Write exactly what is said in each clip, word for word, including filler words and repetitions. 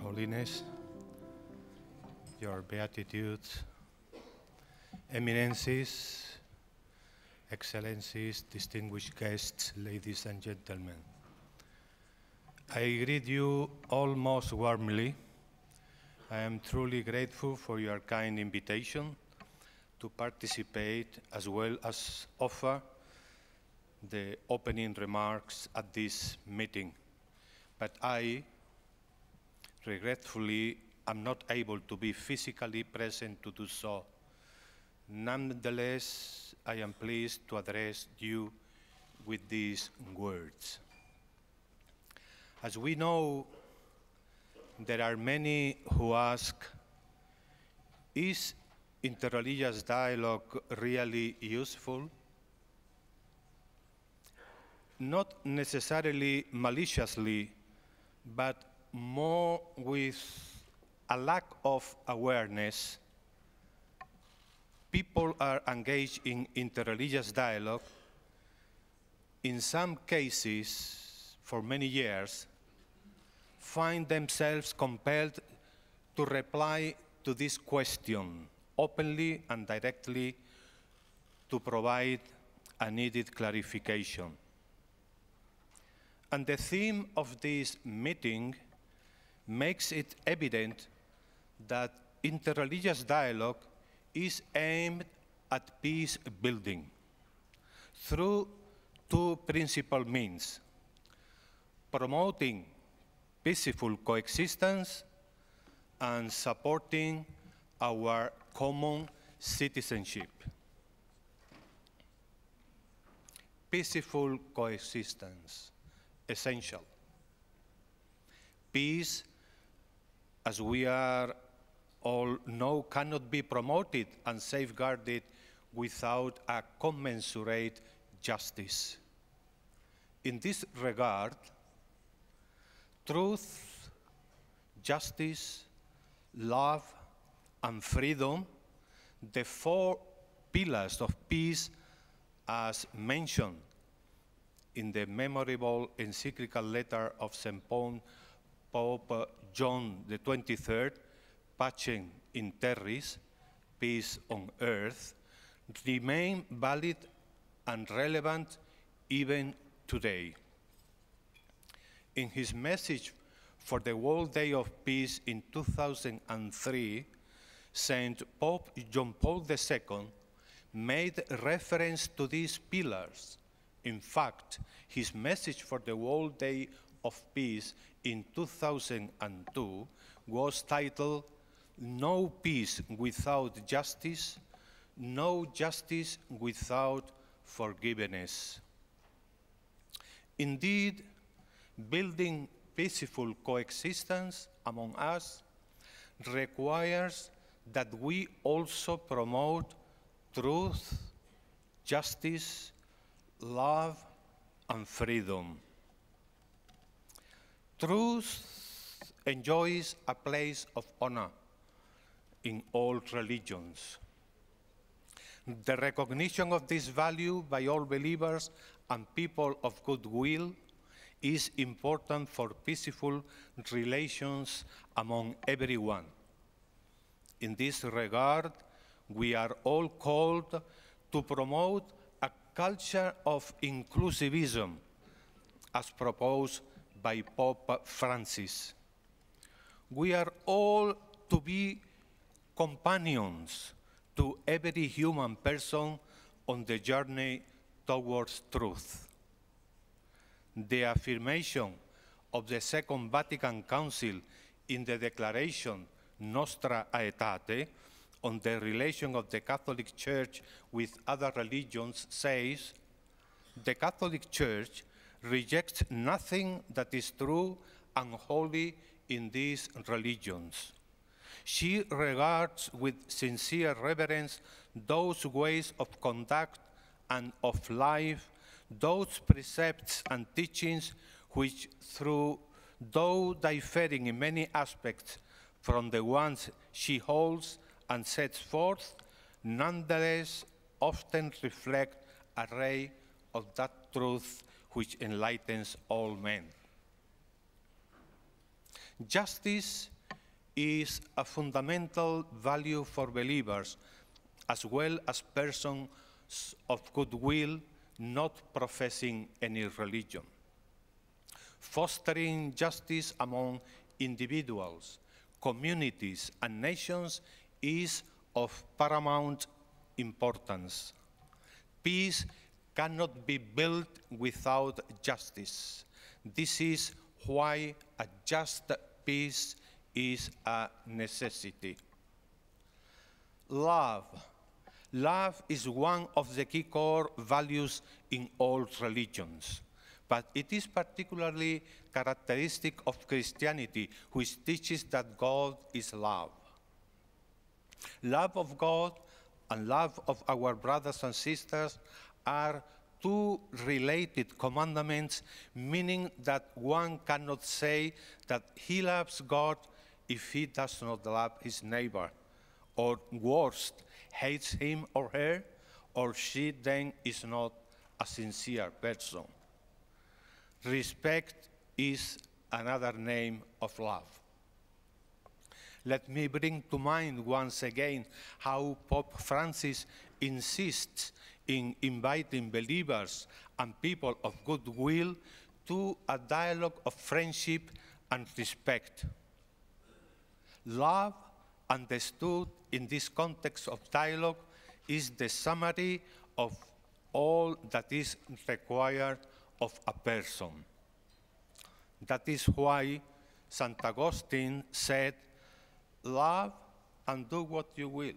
Holiness, Your Beatitudes, Eminences, Excellencies, distinguished guests, ladies and gentlemen. I greet you all most warmly. I am truly grateful for your kind invitation to participate as well as offer the opening remarks at this meeting. But I, regretfully, am not able to be physically present to do so. Nonetheless, I am pleased to address you with these words. As we know, there are many who ask, is interreligious dialogue really useful? Not necessarily maliciously, but more with a lack of awareness. People are engaged in interreligious dialogue, in some cases, for many years, find themselves compelled to reply to this question openly and directly to provide a needed clarification. And the theme of this meeting makes it evident that interreligious dialogue is aimed at peace building through two principal means: promoting peaceful coexistence and supporting our common citizenship. Peaceful coexistence, essential. Peace, as we are all know, cannot be promoted and safeguarded without a commensurate justice. In this regard, truth, justice, love, and freedom, the four pillars of peace as mentioned in the memorable encyclical letter of Saint Pope John the twenty-third, Pacem in Terris, peace on earth, remain valid and relevant even today. In his message for the World Day of Peace in two thousand three, Saint Pope John Paul the Second made reference to these pillars. In fact, his message for the World Day of Peace in two thousand two was titled, "No peace without justice, no justice without forgiveness." Indeed, building peaceful coexistence among us requires that we also promote truth, justice, love, and freedom. Truth enjoys a place of honor in all religions. The recognition of this value by all believers and people of goodwill is important for peaceful relations among everyone. In this regard, we are all called to promote a culture of inclusivism, as proposed by Pope Francis. We are all to be companions to every human person on the journey towards truth. The affirmation of the Second Vatican Council in the declaration Nostra Aetate on the relation of the Catholic Church with other religions says, "The Catholic Church rejects nothing that is true and holy in these religions. She regards with sincere reverence those ways of conduct and of life, those precepts and teachings which, through though differing in many aspects from the ones she holds and sets forth, nonetheless often reflect a ray of that truth which enlightens all men." Justice is a fundamental value for believers, as well as persons of goodwill not professing any religion. Fostering justice among individuals, communities, and nations is of paramount importance. Peace cannot be built without justice. This is why a just peace is a necessity. Love. Love is one of the key core values in all religions, but it is particularly characteristic of Christianity, which teaches that God is love. Love of God and love of our brothers and sisters are two related commandments, meaning that one cannot say that he loves God if he does not love his neighbor, or worse, hates him or her, or she then is not a sincere person. Respect is another name of love. Let me bring to mind once again how Pope Francis insists in inviting believers and people of goodwill to a dialogue of friendship and respect. Love, understood in this context of dialogue, is the summary of all that is required of a person. That is why Saint Augustine said, "Love and do what you will."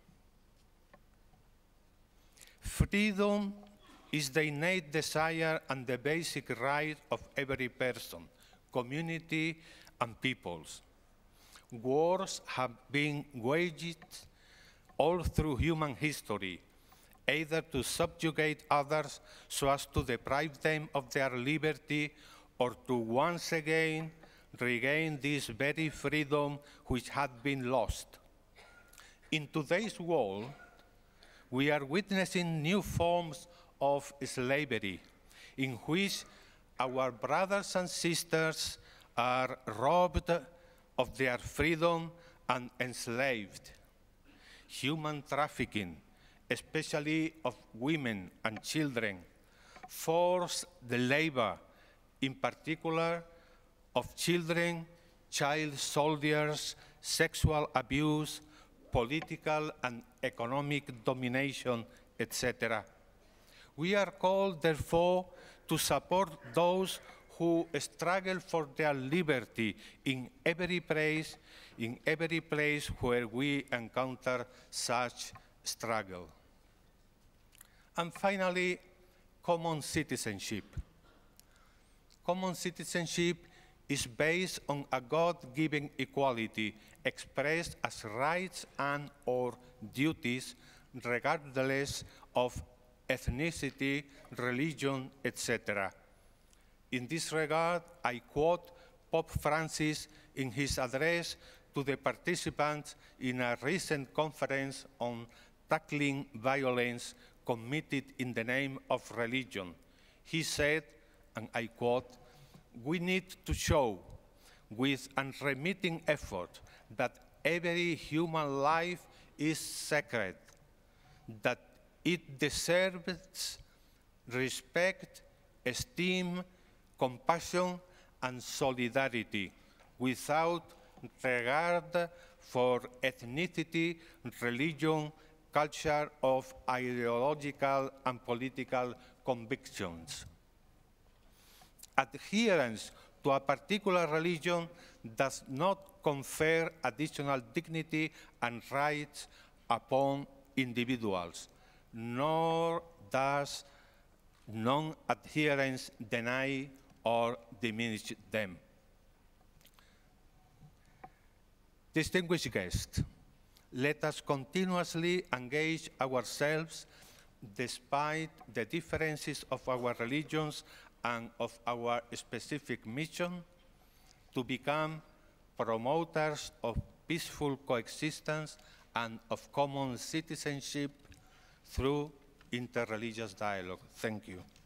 Freedom is the innate desire and the basic right of every person, community, and peoples. Wars have been waged all through human history, either to subjugate others so as to deprive them of their liberty, or to once again regain this very freedom which had been lost. In today's world, we are witnessing new forms of slavery, in which our brothers and sisters are robbed of their freedom and enslaved. Human trafficking, especially of women and children, forced the labor, in particular of children, child soldiers, sexual abuse, political and economic domination, et cetera. We are called, therefore, to support those who struggle for their liberty in every place, in every place where we encounter such struggle. And finally, common citizenship. Common citizenship is based on a God-given equality expressed as rights and or duties regardless of ethnicity, religion, et cetera. In this regard, I quote Pope Francis in his address to the participants in a recent conference on tackling violence committed in the name of religion. He said, and I quote, "We need to show with unremitting effort that every human life is sacred, that it deserves respect, esteem, compassion, and solidarity, without regard for ethnicity, religion, culture, of ideological and political convictions. Adherence to a particular religion does not confer additional dignity and rights upon individuals, nor does non-adherence deny or diminish them." Distinguished guests, let us continuously engage ourselves despite the differences of our religions and of our specific mission to become promoters of peaceful coexistence and of common citizenship through interreligious dialogue. Thank you.